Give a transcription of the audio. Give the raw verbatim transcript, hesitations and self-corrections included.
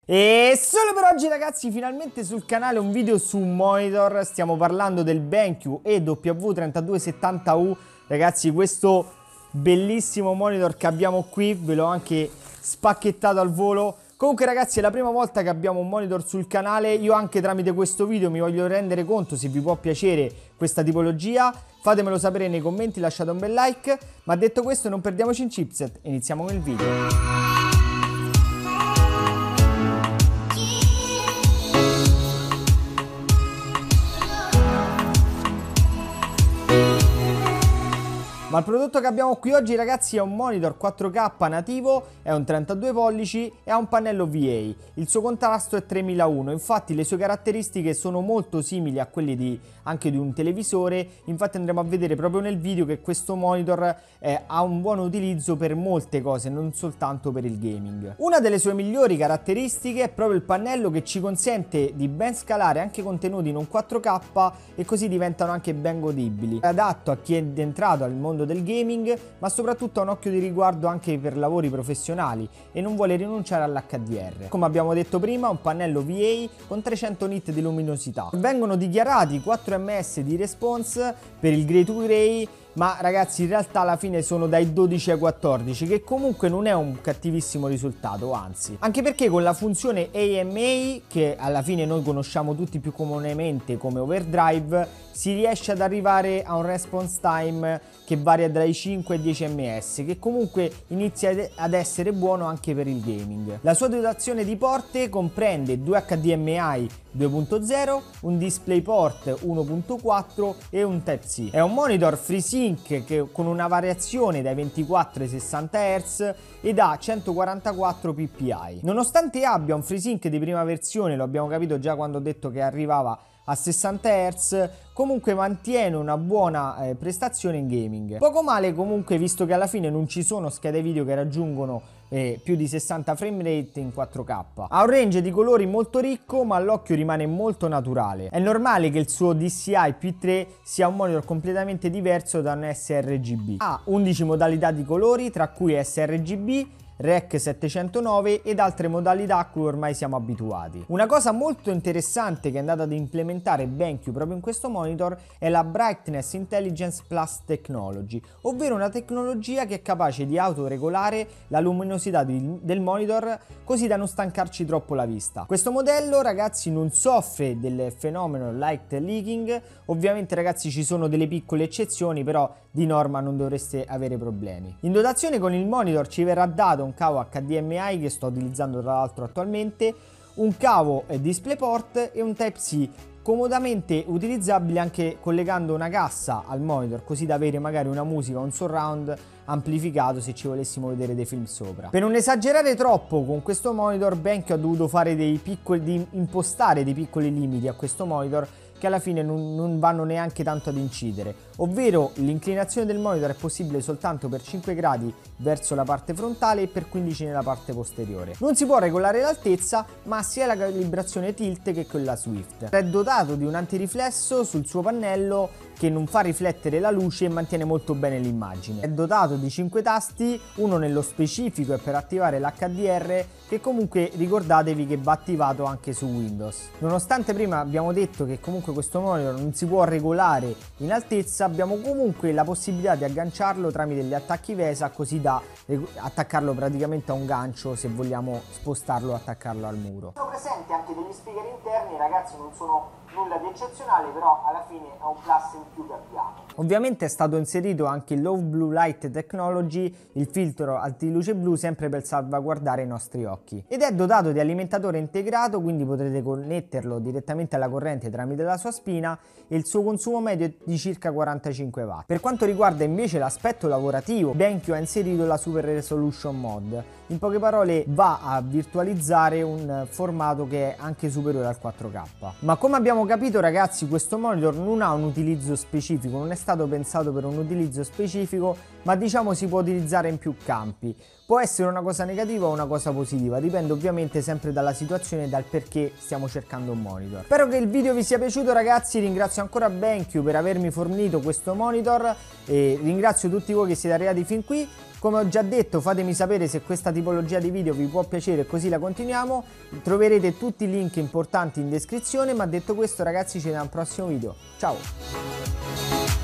E solo per oggi ragazzi, finalmente sul canale un video su un monitor. Stiamo parlando del BenQ E W trentadue settanta U. Ragazzi, questo bellissimo monitor che abbiamo qui, ve l'ho anche spacchettato al volo. Comunque ragazzi, è la prima volta che abbiamo un monitor sul canale. Io anche tramite questo video mi voglio rendere conto se vi può piacere questa tipologia. Fatemelo sapere nei commenti, lasciate un bel like. Ma detto questo, non perdiamoci in chipset, iniziamo con il video. Ma il prodotto che abbiamo qui oggi ragazzi è un monitor quattro K nativo, è un trentadue pollici e ha un pannello V A. Il suo contrasto è tremilauno, infatti le sue caratteristiche sono molto simili a quelle di, anche di un televisore. Infatti andremo a vedere proprio nel video che questo monitor eh, ha un buon utilizzo per molte cose, non soltanto per il gaming. Una delle sue migliori caratteristiche è proprio il pannello che ci consente di ben scalare anche contenuti non quattro K e così diventano anche ben godibili. È adatto a chi è entrato al mondo del gaming, ma soprattutto ha un occhio di riguardo anche per lavori professionali e non vuole rinunciare all'H D R. Come abbiamo detto prima, un pannello V A con trecento nit di luminosità. Vengono dichiarati quattro ms di response per il Gray to Gray, ma ragazzi in realtà alla fine sono dai dodici ai quattordici, che comunque non è un cattivissimo risultato, anzi. Anche perché con la funzione A M A, che alla fine noi conosciamo tutti più comunemente come overdrive, si riesce ad arrivare a un response time che varia dai cinque ai dieci ms, che comunque inizia ad essere buono anche per il gaming. La sua dotazione di porte comprende due H D M I due punto zero, un DisplayPort uno punto quattro e un Type-C. È un monitor FreeSync che, con una variazione dai ventiquattro ai sessanta hertz ed ha centoquarantaquattro p p i. Nonostante abbia un FreeSync di prima versione, lo abbiamo capito già quando ho detto che arrivava a sessanta hertz, comunque mantiene una buona eh, prestazione in gaming. Poco male comunque, visto che alla fine non ci sono schede video che raggiungono eh, più di sessanta frame rate in quattro K. Ha un range di colori molto ricco, ma all'occhio rimane molto naturale. È normale che il suo D C I P tre sia un monitor completamente diverso da un sRGB. Ha undici modalità di colori, tra cui sRGB, Rec settecentonove ed altre modalità a cui ormai siamo abituati. Una cosa molto interessante che è andata ad implementare BenQ proprio in questo monitor è la Brightness Intelligence Plus Technology, ovvero una tecnologia che è capace di autoregolare la luminosità di, del monitor così da non stancarci troppo la vista. Questo modello ragazzi non soffre del fenomeno light leaking. Ovviamente ragazzi ci sono delle piccole eccezioni, però di norma non dovreste avere problemi. In dotazione con il monitor ci verrà dato un cavo H D M I che sto utilizzando tra l'altro attualmente, un cavo DisplayPort e un Type-C comodamente utilizzabile anche collegando una cassa al monitor, così da avere magari una musica, un surround amplificato se ci volessimo vedere dei film sopra. Per non esagerare troppo con questo monitor, BenQ ha dovuto fare dei piccoli, di impostare dei piccoli limiti a questo monitor che alla fine non, non vanno neanche tanto ad incidere, ovvero l'inclinazione del monitor è possibile soltanto per cinque gradi verso la parte frontale e per quindici nella parte posteriore. Non si può regolare l'altezza, ma sia la calibrazione tilt che quella swift. È dotato di un antiriflesso sul suo pannello che non fa riflettere la luce e mantiene molto bene l'immagine. È dotato di cinque tasti, uno nello specifico è per attivare l'H D R, che comunque ricordatevi che va attivato anche su Windows. Nonostante prima abbiamo detto che comunque questo monitor non si può regolare in altezza, abbiamo comunque la possibilità di agganciarlo tramite gli attacchi VESA, così da attaccarlo praticamente a un gancio se vogliamo spostarlo o attaccarlo al muro. Sono presenti anche degli speaker interni, ragazzi, non sono nulla di eccezionale, però alla fine è un plus in più che abbiamo. Ovviamente è stato inserito anche il Low Blue Light Technology, il filtro antiluce blu, sempre per salvaguardare i nostri occhi. Ed è dotato di alimentatore integrato, quindi potrete connetterlo direttamente alla corrente tramite la sua spina, e il suo consumo medio è di circa quarantacinque watt. Per quanto riguarda invece l'aspetto lavorativo, BenQ ha inserito la Super Resolution Mod. In poche parole va a virtualizzare un formato che è anche superiore al quattro K. Ma come abbiamo capito ragazzi, questo monitor non ha un utilizzo specifico, non è stato pensato per un utilizzo specifico, ma diciamo si può utilizzare in più campi. Può essere una cosa negativa o una cosa positiva, dipende ovviamente sempre dalla situazione e dal perché stiamo cercando un monitor. Spero che il video vi sia piaciuto ragazzi, ringrazio ancora BenQ per avermi fornito questo monitor e ringrazio tutti voi che siete arrivati fin qui. Come ho già detto, fatemi sapere se questa tipologia di video vi può piacere, così la continuiamo. Troverete tutti i link importanti in descrizione, ma detto questo ragazzi ci vediamo al prossimo video. Ciao!